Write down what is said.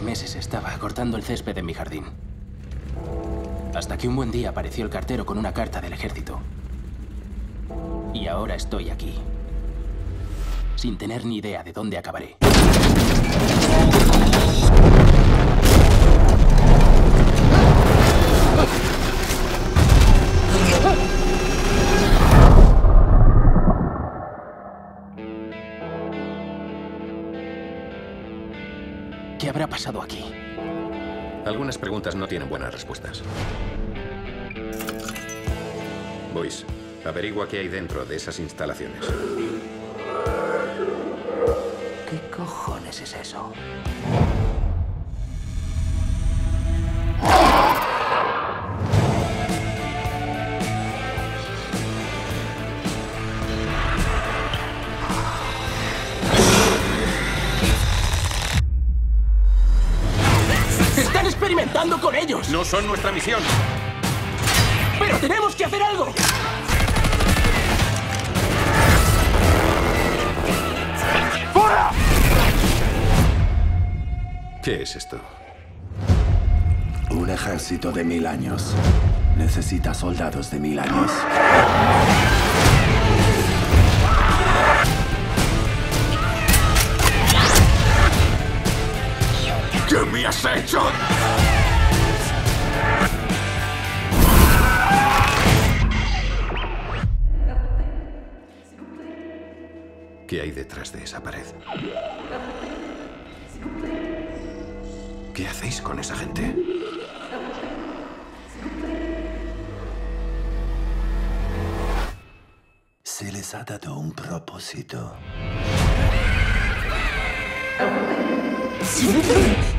meses estaba cortando el césped en mi jardín. Hasta que un buen día apareció el cartero con una carta del ejército. Y ahora estoy aquí, sin tener ni idea de dónde acabaré. ¿Qué habrá pasado aquí? Algunas preguntas no tienen buenas respuestas. Boyce, averigua qué hay dentro de esas instalaciones. ¿Qué cojones es eso? ¡Están experimentando con ellos! ¡No son nuestra misión! ¡Pero tenemos que hacer algo! ¡Fuera! ¿Qué es esto? Un ejército de 1000 años. Necesita soldados de 1000 años. ¿Qué me has hecho? ¿Qué hay detrás de esa pared? ¿Qué hacéis con esa gente? Se les ha dado un propósito. ¿Sí?